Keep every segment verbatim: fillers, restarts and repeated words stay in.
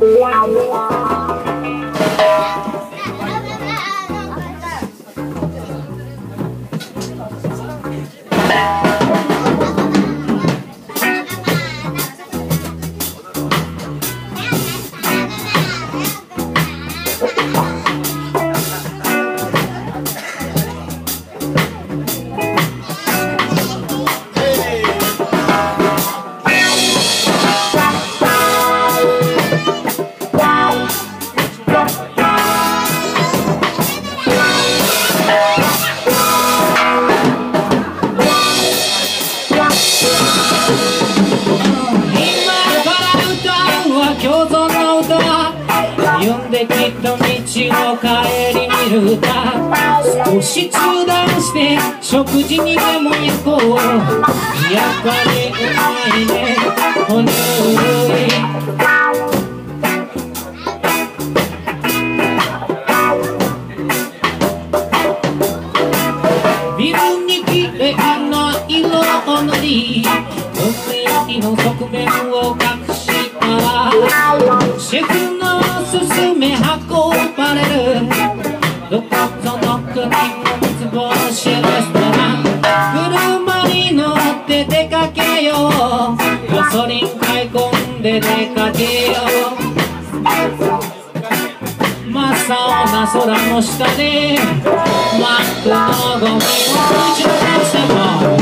少し中断して食事にでも行こう。やっぱりうまいね哺乳類。ビルに綺麗な色を塗り、雰囲気の側面を隠したら、シェフのおすすめ運ばれるどこぞの国の三つ星レストラン。車に乗って出かけよう。ガソリン買い込んで出かけよう。真っ青な空の下でマックのゴミを充填しても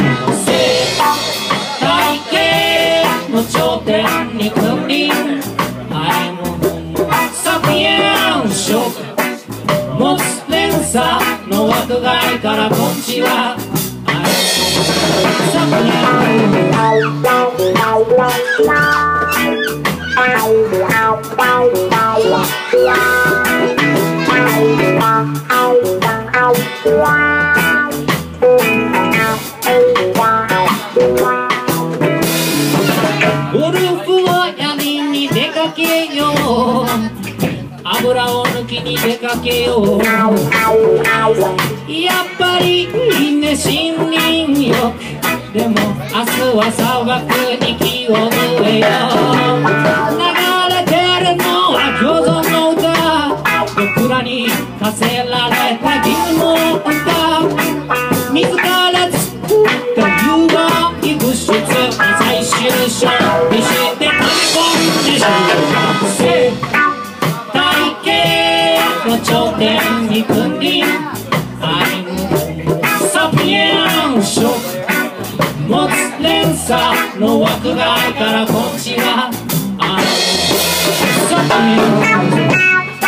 体系の頂点に君臨。I'mサピエンショック持つ連鎖の枠外からこんちは。サピエンゴルフをやりに出かけよう。油を抜きに出かけよう。やっぱりいいね森林浴。でも明日は砂漠に気を抜えよう。流れてるのは共存の歌。僕らに課せられた義務の歌。自ら作った有害物質を最終処理して飛び込んでしまう。頂点に君臨。I'mサピエンショック持つ連鎖の枠外からこんちは。I'mサピエン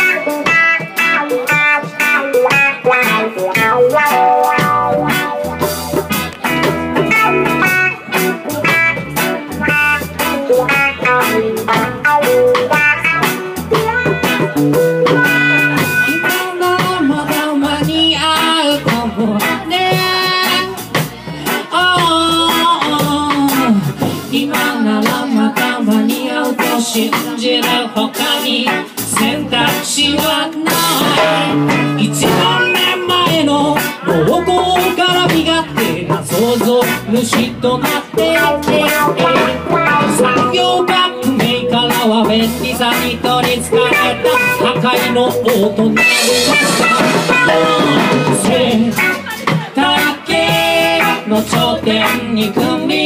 信じる他に選択肢はない。一万年前の農耕から身勝手な創造主となっていて、産業革命からは便利さに取りつかれた破壊の王となりました。生態系の頂点に君臨。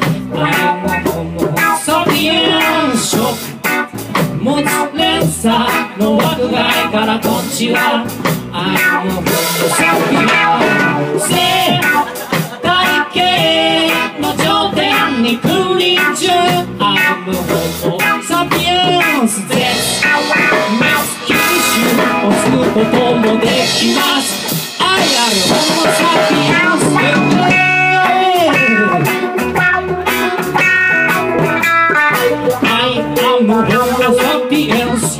サピエンショック持つ連鎖の枠外からこんちは。I'mサピエン生態系の頂点に君臨中。I'mサピエンスですメス九州を救うこともできます。愛あるホモサピエンスでI'm a homo sapiens.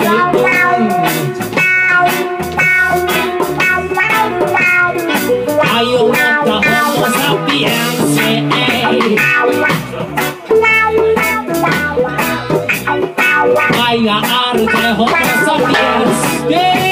I am not a homo sapiens. I am a homo sapiens.